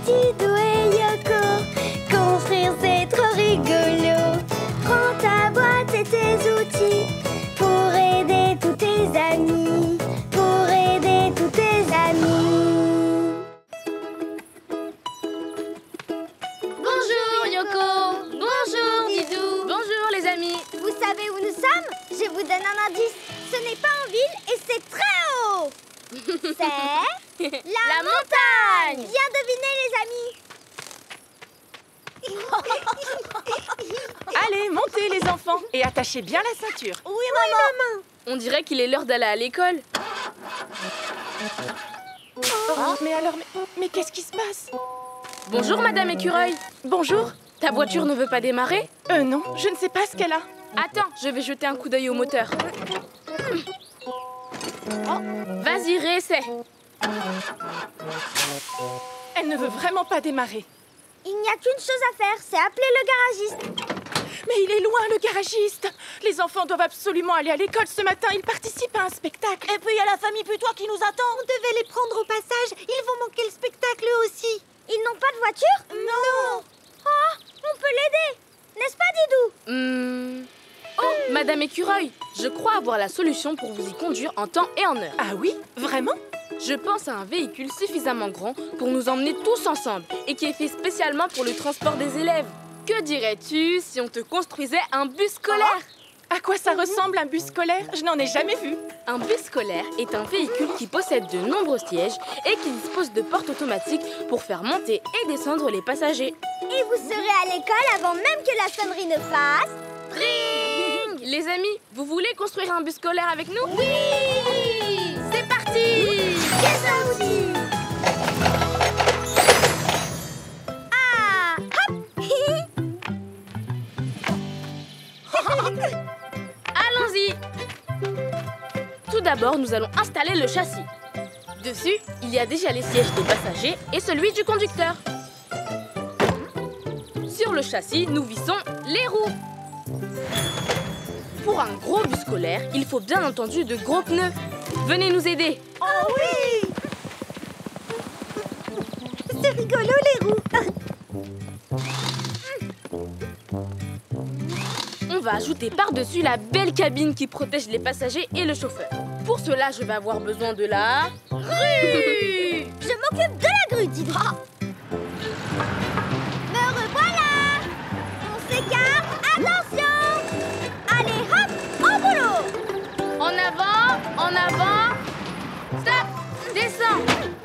Didou et Yoko. Construire c'est trop rigolo. Prends ta boîte et tes outils pour aider tous tes amis. Pour aider tous tes amis. Bonjour Yoko. Bonjour Didou. Bonjour les amis. Vous savez où nous sommes? Je vous donne un indice. Ce n'est pas en ville et c'est très haut. C'est La montagne. Bien deviné les amis. Allez, montez les enfants et attachez bien la ceinture. Oui, maman. On dirait qu'il est l'heure d'aller à l'école. Oh, mais alors, mais qu'est-ce qui se passe? Bonjour Madame Écureuil. Bonjour. Ta voiture ne veut pas démarrer? Non, je ne sais pas ce qu'elle a. Attends, je vais jeter un coup d'œil au moteur. Vas-y, réessaie. Elle ne veut vraiment pas démarrer. Il n'y a qu'une chose à faire, c'est appeler le garagiste. Mais il est loin, le garagiste. Les enfants doivent absolument aller à l'école ce matin. Ils participent à un spectacle. Et puis il y a la famille Putois qui nous attend. On devait les prendre au passage. Ils vont manquer le spectacle eux aussi. Ils n'ont pas de voiture? Non. Oh, on peut l'aider. N'est-ce pas, Didou? Oh, Madame Écureuil, je crois avoir la solution pour vous y conduire en temps et en heure. Ah oui? Vraiment? Je pense à un véhicule suffisamment grand pour nous emmener tous ensemble et qui est fait spécialement pour le transport des élèves. Que dirais-tu si on te construisait un bus scolaire? À quoi ça ressemble un bus scolaire? Je n'en ai jamais vu. Un bus scolaire est un véhicule qui possède de nombreux sièges et qui dispose de portes automatiques pour faire monter et descendre les passagers. Et vous serez à l'école avant même que la sonnerie ne fasse. Ring! Les amis, vous voulez construire un bus scolaire avec nous? Oui! C'est parti! C'est ça aussi! Ah! Hop! Allons-y! Tout d'abord, nous allons installer le châssis. Dessus, il y a déjà les sièges des passagers et celui du conducteur. Sur le châssis, nous vissons les roues. Pour un gros bus scolaire, il faut bien entendu de gros pneus. Venez nous aider. Oh oui. C'est rigolo les roues. On va ajouter par-dessus la belle cabine qui protège les passagers et le chauffeur. Pour cela, je vais avoir besoin de la grue. Je m'occupe de la grue, Didou. Me revoilà! On s'écarte, attention! Allez, hop, au boulot! En avant, stop, descends.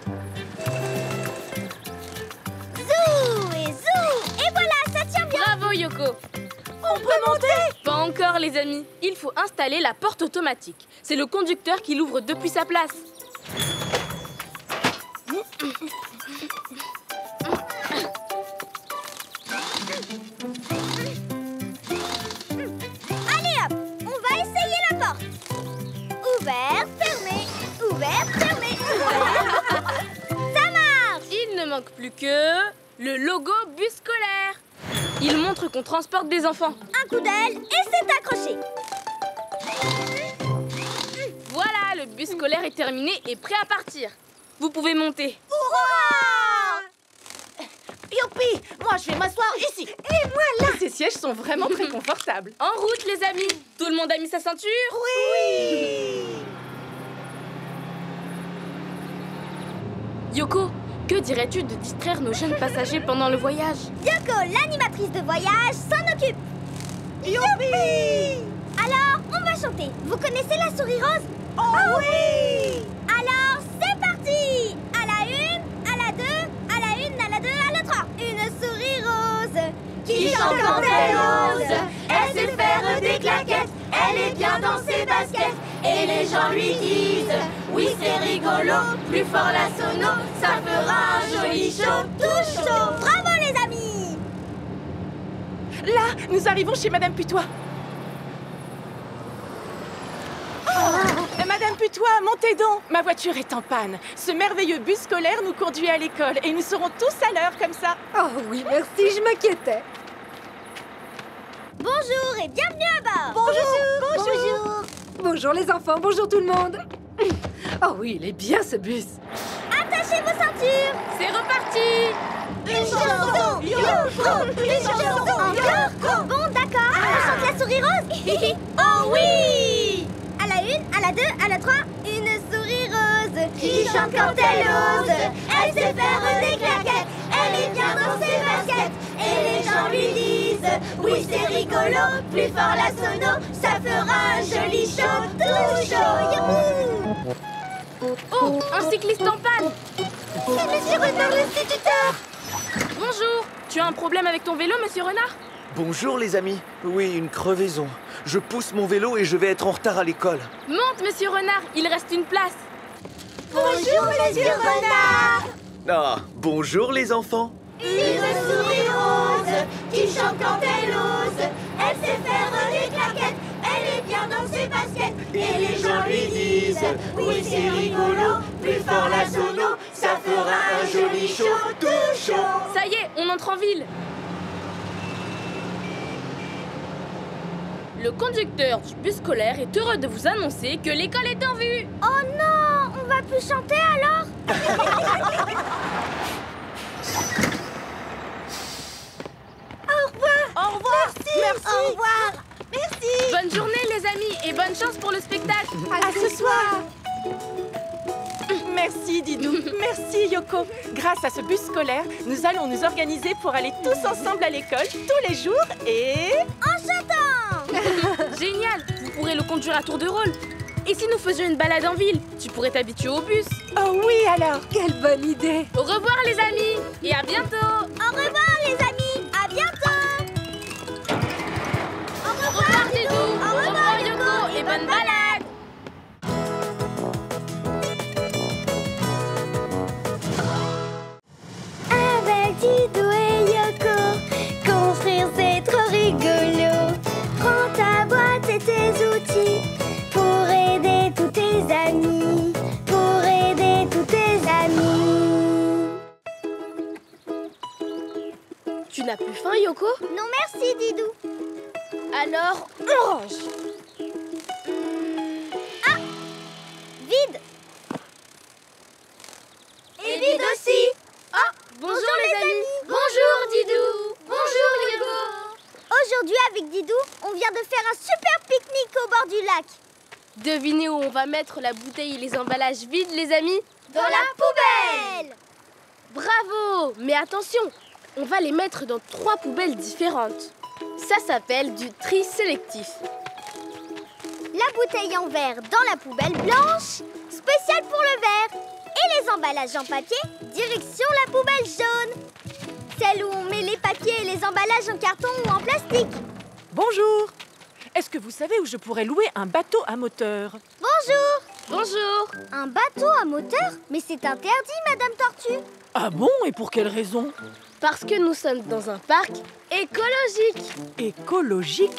Zou et zou! Et voilà, ça tient bien! Bravo Yoko. On peut monter. Pas encore les amis. Il faut installer la porte automatique. C'est le conducteur qui l'ouvre depuis sa place. Allez hop, on va essayer la porte. Ouvert, fermé, ouvert, fermé, ouvert. Ça marche! Il ne manque plus que le logo bus scolaire. Il montre qu'on transporte des enfants. Un coup d'aile et c'est accroché. Voilà, le bus scolaire est terminé et prêt à partir. Vous pouvez monter. Hurrah! Youpi. Moi je vais m'asseoir ici. Et voilà! Ces sièges sont vraiment très confortables. En route les amis. Tout le monde a mis sa ceinture? Oui. Yoko, que dirais-tu de distraire nos jeunes passagers pendant le voyage? Yoko, l'animatrice de voyage, s'en occupe. Youpi. Alors, on va chanter. Vous connaissez la souris rose? Oh oui. Alors, c'est parti! À la une, à la deux, à la une, à la deux, à la trois. Une souris rose Qui chante quand elle ose. Elle sait faire des claquettes. Elle est bien dans ses baskets. Et les gens lui disent oui c'est rigolo. Plus fort la sono, ça fera un joli show. tout chaud. Bravo les amis! Là, nous arrivons chez Madame Putois. Madame Putois, montez donc. Ma voiture est en panne. Ce merveilleux bus scolaire nous conduit à l'école et nous serons tous à l'heure comme ça. Oh oui, merci, je m'inquiétais. Bonjour et bienvenue à bord. Bonjour. Bonjour les enfants, bonjour tout le monde. Oh oui, il est bien ce bus. Attachez vos ceintures. C'est reparti! Une chanson. Encore. Bon, d'accord. On chante la souris rose. Oh oui. À la 1, à la 2, à la 3, une souris rose qui chante quand elle ose. Elle sait faire des claquettes, elle est bien dans ses baskets. Et les gens lui disent, oui c'est rigolo, plus fort la sono, ça fera un joli show, tout chaud. Youhou. Oh, un cycliste en panne! C'est Monsieur Renard l'instituteur. Bonjour! Tu as un problème avec ton vélo, Monsieur Renard? Bonjour les amis. Oui, une crevaison. Je pousse mon vélo et je vais être en retard à l'école. Monte, Monsieur Renard, il reste une place. Bonjour Monsieur Renard. Ah, bonjour les enfants. Une souris rose qui chante quand elle ose. Elle sait faire des claquettes, elle est bien dans ses baskets. Et les gens lui disent, oui c'est rigolo, plus fort la sono, ça fera un joli show, tout chaud. Ça y est, on entre en ville. Le conducteur du bus scolaire est heureux de vous annoncer que l'école est en vue. Oh non, on va plus chanter alors. Au revoir. Merci. Au revoir. Merci. Bonne journée les amis et bonne chance pour le spectacle. À ce soir. Merci Didou, merci Yoko. Grâce à ce bus scolaire, nous allons nous organiser pour aller tous ensemble à l'école tous les jours et... En chantant. Génial, vous pourrez le conduire à tour de rôle. Et si nous faisions une balade en ville, tu pourrais t'habituer au bus. Oh oui alors. Quelle bonne idée! Au revoir les amis et à bientôt. Au revoir les amis. À bientôt. Au Au revoir Didou, au revoir Yoko et bonne balade. Avec Didou et Yoko, construire c'est trop rigolo. Prends ta boîte et tes outils pour aider tous tes amis. Pour aider tous tes amis. Tu n'as plus faim Yoko? Non merci Didou. Alors, on range. Vide. Et vide aussi. Ah, bonjour les amis. Bonjour Didou. Bonjour Yoko. Aujourd'hui avec Didou, on vient de faire un super pique-nique au bord du lac. Devinez où on va mettre la bouteille et les emballages vides les amis? Dans la poubelle. Bravo! Mais attention, on va les mettre dans 3 poubelles différentes. Ça s'appelle du tri sélectif. La bouteille en verre dans la poubelle blanche, spéciale pour le verre. Et les emballages en papier, direction la poubelle jaune. Celle où on met les papiers et les emballages en carton ou en plastique. Bonjour. Est-ce que vous savez où je pourrais louer un bateau à moteur? Bonjour. Bonjour! Un bateau à moteur? Mais c'est interdit, Madame Tortue. Ah bon? Et pour quelle raison? Parce que nous sommes dans un parc écologique. Écologique?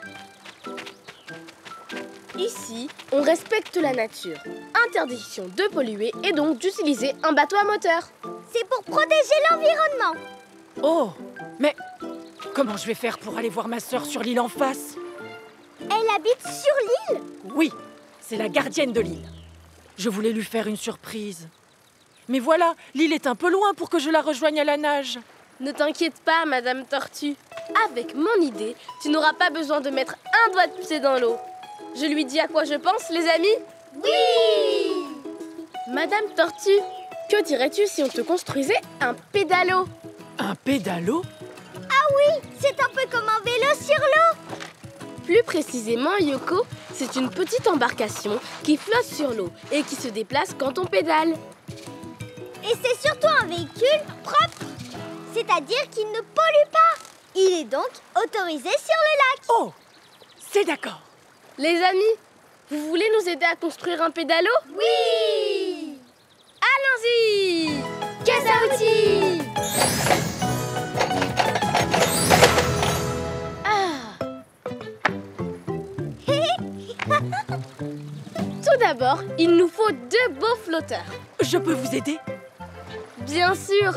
Ici, on respecte la nature. Interdiction de polluer et donc d'utiliser un bateau à moteur. C'est pour protéger l'environnement. Oh, mais comment je vais faire pour aller voir ma sœur sur l'île en face? Elle habite sur l'île. Oui, c'est la gardienne de l'île. Je voulais lui faire une surprise. Mais voilà, l'île est un peu loin pour que je la rejoigne à la nage. Ne t'inquiète pas, Madame Tortue. Avec mon idée, tu n'auras pas besoin de mettre un doigt de pied dans l'eau. Je lui dis à quoi je pense, les amis? Oui. Madame Tortue, que dirais-tu si on te construisait un pédalo? Un pédalo? Ah oui, c'est un peu comme un vélo sur l'eau. Plus précisément, Yoko, c'est une petite embarcation qui flotte sur l'eau et qui se déplace quand on pédale. Et c'est surtout un véhicule propre. C'est-à-dire qu'il ne pollue pas. Il est donc autorisé sur le lac. Oh, c'est d'accord. Les amis, vous voulez nous aider à construire un pédalo? Oui. Allons-y! Caisse à outils. Tout d'abord, il nous faut 2 beaux flotteurs. Je peux vous aider? Bien sûr.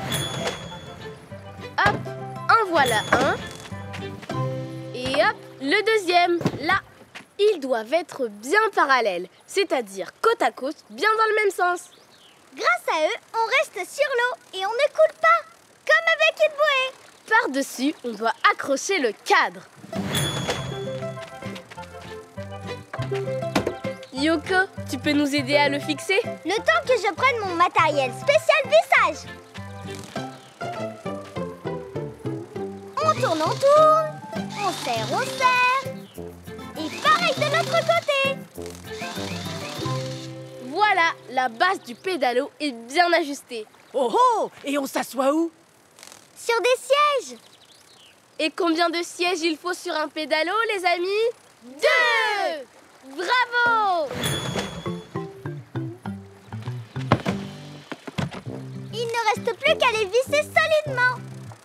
Hop, en voilà un. Et hop, le deuxième, là. Ils doivent être bien parallèles, c'est-à-dire côte à côte, bien dans le même sens. Grâce à eux, on reste sur l'eau et on ne coule pas. Comme avec une bouée. Par-dessus, on doit accrocher le cadre. Yoko, tu peux nous aider à le fixer? Le temps que je prenne mon matériel spécial vissage. On tourne, on serre. Et pareil de l'autre côté. Voilà, la base du pédalo est bien ajustée. Oh oh! Et on s'assoit où? Sur des sièges. Et combien de sièges il faut sur un pédalo, les amis? 2! Bravo! Il ne reste plus qu'à les visser solidement.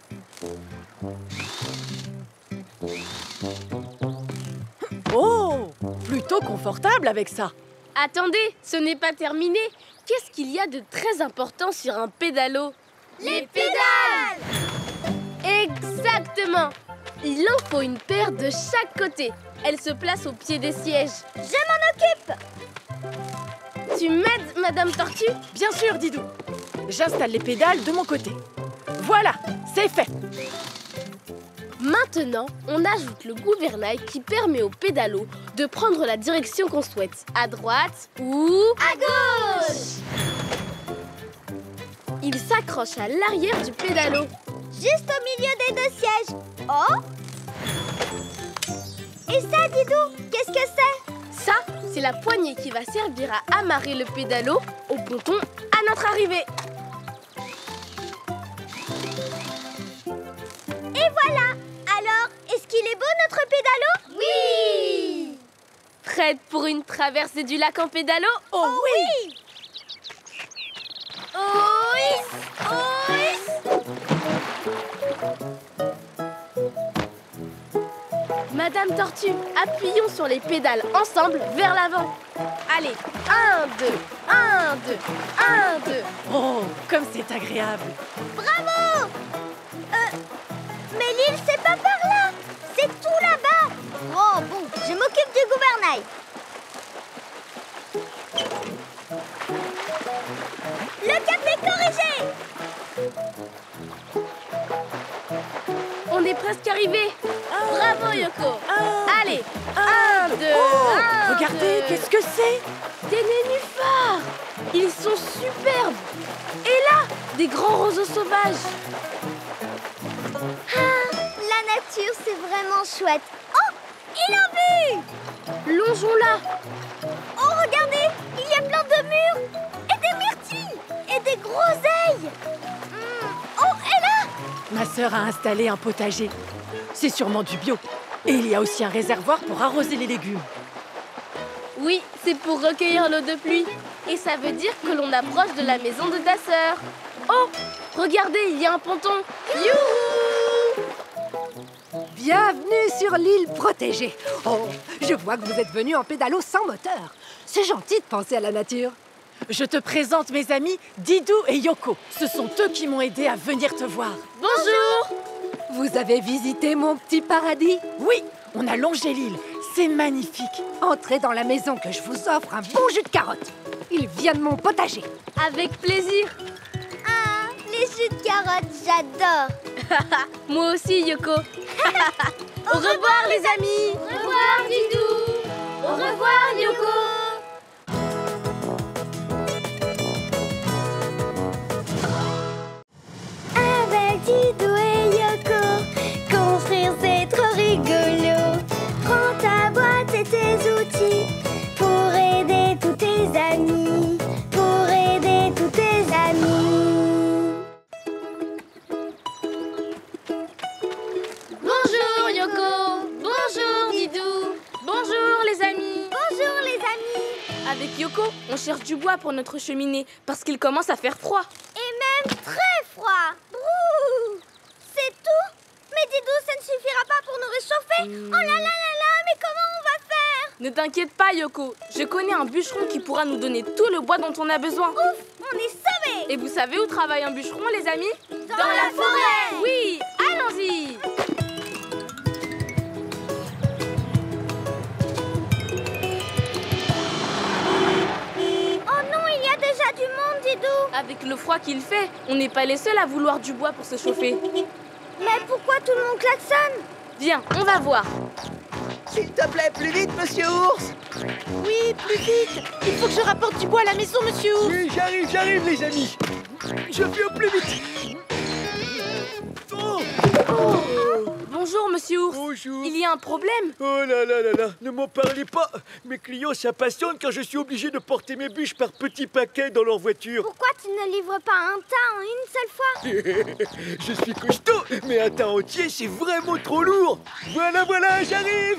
Oh! Plutôt confortable avec ça. Attendez, ce n'est pas terminé. Qu'est-ce qu'il y a de très important sur un pédalo? Les pédales! Exactement! Il en faut une paire de chaque côté. Elle se place au pied des sièges. Je m'en occupe. Tu m'aides, Madame Tortue? Bien sûr, Didou. J'installe les pédales de mon côté. Voilà, c'est fait. Maintenant, on ajoute le gouvernail qui permet au pédalo de prendre la direction qu'on souhaite. À droite ou À gauche! il s'accroche à l'arrière du pédalo. Juste au milieu des deux sièges. Oh! Et ça, Didou, qu'est-ce que c'est? Ça, c'est la poignée qui va servir à amarrer le pédalo au ponton à notre arrivée. Et voilà! Alors, est-ce qu'il est beau notre pédalo? Oui! Prête pour une traversée du lac en pédalo? Oh oui! Madame Tortue, appuyons sur les pédales ensemble vers l'avant. Allez, 1, 2, 1, 2, 1, 2. Oh, comme c'est agréable. Bravo! Mais l'île, c'est pas par là! C'est tout là-bas! Oh bon, je m'occupe du gouvernail. Le cap est corrigé! On est presque arrivé. Bravo, Yoko. Allez, 1, 2, Oh, 1, regardez, 2. qu'est-ce que c'est? Des nénuphars. Ils sont superbes. Et là, des grands roseaux sauvages. Ah, la nature, c'est vraiment chouette. Oh, il a vu! Longeons-la. Oh, regardez, il y a plein de murs et des myrtilles et des groseilles. Oh, et là! Ma sœur a installé un potager. C'est sûrement du bio. Et il y a aussi un réservoir pour arroser les légumes. Oui, c'est pour recueillir l'eau de pluie. Et ça veut dire que l'on approche de la maison de ta sœur. Oh, regardez, il y a un ponton. Youhou! Bienvenue sur l'île protégée. Oh, je vois que vous êtes venus en pédalo sans moteur. C'est gentil de penser à la nature. Je te présente mes amis Didou et Yoko. Ce sont eux qui m'ont aidé à venir te voir. Bonjour! Vous avez visité mon petit paradis? Oui, on a longé l'île. C'est magnifique. Entrez dans la maison que je vous offre un bon jus de carotte. Il vient de mon potager. Avec plaisir. Ah, les jus de carottes, j'adore. Moi aussi, Yoko. Au revoir, les amis. Au revoir, Didou. Au revoir, Yoko. Avec Didou et Yoko, construire c'est trop rigolo. Prends ta boîte et tes outils pour aider tous tes amis. Pour aider tous tes amis. Bonjour, Yoko. Bonjour, Didou. Bonjour, les amis. Bonjour les amis. Avec Yoko, on cherche du bois pour notre cheminée parce qu'il commence à faire froid. Et même très froid. Brrr. C'est tout? Mais Didou, ça ne suffira pas pour nous réchauffer. Oh là là là là, mais comment on va faire? Ne t'inquiète pas, Yoko. Je connais un bûcheron qui pourra nous donner tout le bois dont on a besoin. Ouf, on est sauvés. Et vous savez où travaille un bûcheron, les amis? Dans la forêt. Oui, allons-y. Oh non, il y a déjà du monde, Didou. Avec le froid qu'il fait, on n'est pas les seuls à vouloir du bois pour se chauffer. Mais pourquoi tout le monde klaxonne? Viens, on va voir. S'il te plaît, plus vite, monsieur Ours. Oui, plus vite. Il faut que je rapporte du bois à la maison, monsieur Ours. Oui, j'arrive, les amis. Je fais au plus vite. Oh, Bonjour, monsieur Ours. bonjour. Il y a un problème? Oh là là là là, ne m'en parlez pas. Mes clients s'impatientent quand je suis obligé de porter mes bûches par petits paquets dans leur voiture. Pourquoi tu ne livres pas un tas en une seule fois? Je suis costaud, mais un tas entier, c'est vraiment trop lourd. Voilà, j'arrive.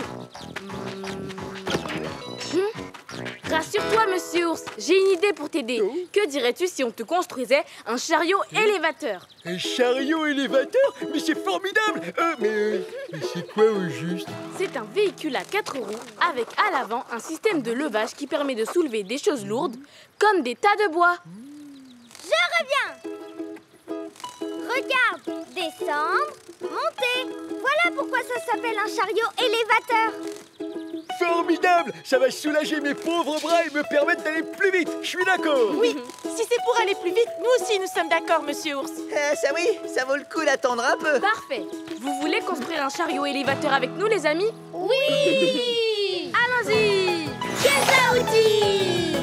Rassure-toi, monsieur Ours, j'ai une idée pour t'aider. Oh. Que dirais-tu si on te construisait un chariot élévateur? Un chariot élévateur? Mais c'est formidable. Mais c'est quoi au juste? C'est un véhicule à 4 roues avec à l'avant un système de levage qui permet de soulever des choses lourdes comme des tas de bois. Je reviens. Regarde, descendre, monter. Voilà pourquoi ça s'appelle un chariot élévateur. Formidable. Ça va soulager mes pauvres bras et me permettre d'aller plus vite. Je suis d'accord. Oui, si c'est pour aller plus vite, nous aussi nous sommes d'accord, monsieur Ours. Ça oui, ça vaut le coup d'attendre un peu. Parfait. Vous voulez construire un chariot élévateur avec nous, les amis? Oui. Allons-y! Pièce à outils.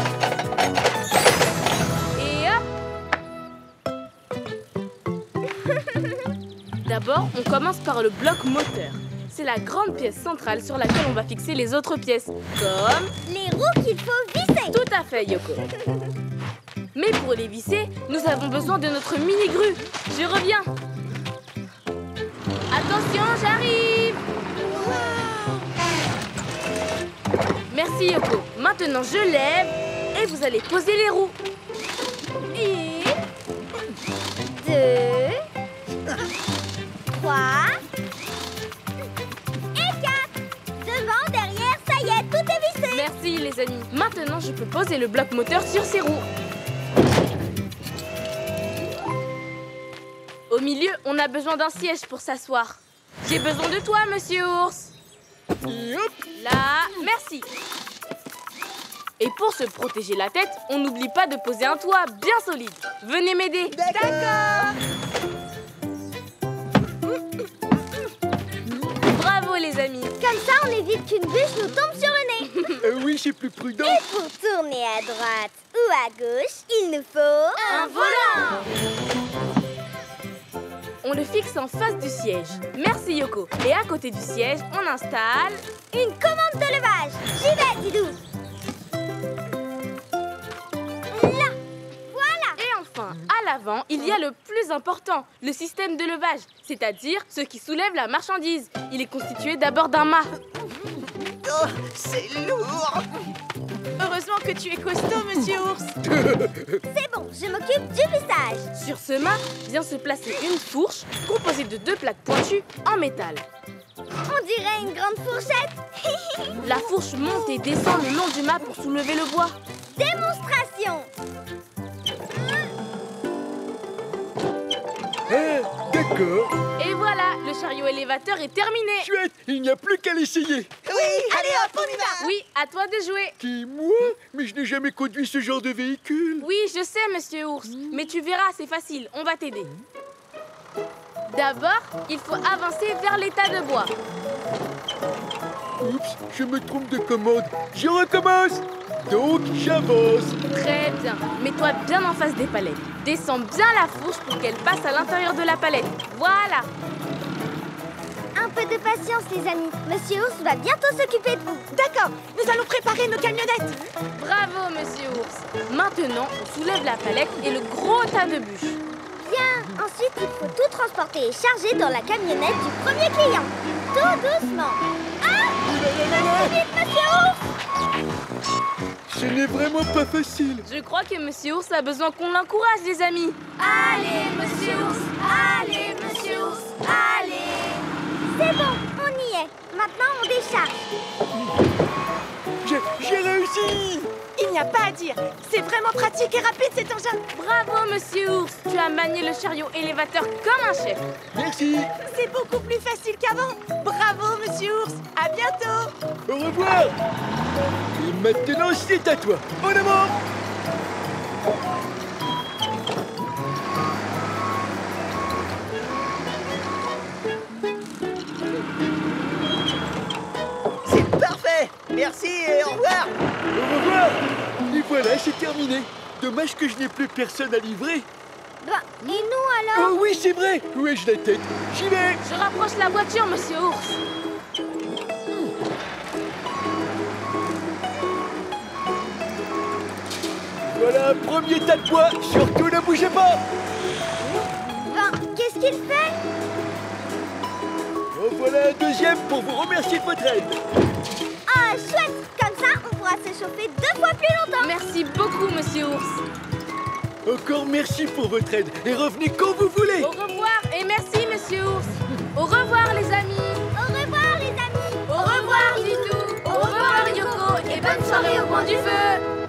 Et hop! D'abord, on commence par le bloc moteur. C'est la grande pièce centrale sur laquelle on va fixer les autres pièces, comme... Les roues qu'il faut visser. Tout à fait, Yoko. Mais pour les visser, nous avons besoin de notre mini-grue. Je reviens. Attention, j'arrive. Merci, Yoko. Maintenant, je lève et vous allez poser les roues. Une, 2, 3 et 4. Devant, derrière, ça y est, tout est vissé. Merci, les amis. Maintenant, je peux poser le bloc moteur sur ces roues. Au milieu, on a besoin d'un siège pour s'asseoir. J'ai besoin de toi, monsieur Ours. Là, merci. Et pour se protéger la tête, on n'oublie pas de poser un toit bien solide. Venez m'aider. D'accord. Bravo, les amis. Comme ça, on évite qu'une bûche nous tombe sur le nez. Oui, c'est plus prudent. Et pour tourner à droite ou à gauche, il nous faut un volant. On le fixe en face du siège. Merci, Yoko. Et à côté du siège, on installe... Une commande de levage. J'y vais, Didou. Là, voilà. Et enfin, à l'avant, il y a le plus important, le système de levage, c'est-à-dire ce qui soulève la marchandise. Il est constitué d'abord d'un mât. Oh, c'est lourd. Heureusement que tu es costaud, monsieur Ours. C'est bon, je m'occupe du vissage. Sur ce mât vient se placer une fourche composée de 2 plaques pointues en métal. On dirait une grande fourchette. La fourche monte et descend le long du mât pour soulever le bois. Démonstration. D'accord. Et voilà, le chariot élévateur est terminé. Chouette, il n'y a plus qu'à l'essayer. Oui, allez hop, on y va. Oui, à toi de jouer. Qui, moi? Mais je n'ai jamais conduit ce genre de véhicule. Oui, je sais, monsieur Ours. Mais tu verras, c'est facile, on va t'aider. D'abord, il faut avancer vers l'état de bois. Oups, je me trompe de commande. Je recommence. Donc, j'avance. Très bien. Mets-toi bien en face des palettes. Descends bien la fourche pour qu'elle passe à l'intérieur de la palette. Voilà. Un peu de patience, les amis. Monsieur Ours va bientôt s'occuper de vous. D'accord, nous allons préparer nos camionnettes. Bravo, monsieur Ours. Maintenant, on soulève la palette et le gros tas de bûches. Bien. Ensuite, il faut tout transporter et charger dans la camionnette du premier client. Tout doucement. Ah! Allez vite, monsieur Ours! Ce n'est vraiment pas facile. Je crois que monsieur Ours a besoin qu'on l'encourage, les amis. Allez, monsieur Ours! Allez, monsieur Ours! Allez! C'est bon, on y est. Maintenant, on décharge. J'ai réussi. Il n'y a pas à dire. C'est vraiment pratique et rapide cet engin. Bravo, monsieur Ours. Tu as manié le chariot élévateur comme un chef. Merci. C'est beaucoup plus facile qu'avant. Bravo, monsieur Ours. À bientôt. Au revoir. Et maintenant, c'est à toi. En avant. au revoir. Au revoir. Et voilà, c'est terminé. Dommage que je n'ai plus personne à livrer. Bah, et nous alors? Oh oui, c'est vrai. Où ai-je la tête? J'y vais. Je rapproche la voiture, monsieur Ours. Voilà un premier tas de poids. Surtout ne bougez pas. Ben, qu'est-ce qu'il fait? En voilà un deuxième pour vous remercier de votre aide. Ah, chouette! Comme ça, on pourra se chauffer 2 fois plus longtemps. Merci beaucoup, monsieur Ours. Encore merci pour votre aide et revenez quand vous voulez. Au revoir et merci, monsieur Ours. Au revoir, les amis. Au revoir, les amis. Au revoir, Titou. Au revoir, Yoko. Et bonne soirée au coin du feu.